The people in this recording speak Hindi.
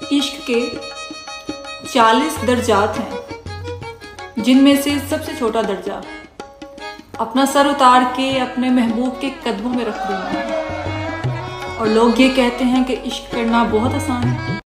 इश्क के 40 दर्जात हैं, जिनमें से सबसे छोटा दर्जा अपना सर उतार के अपने महबूब के कदमों में रख दूंगा। और लोग ये कहते हैं कि इश्क करना बहुत आसान है।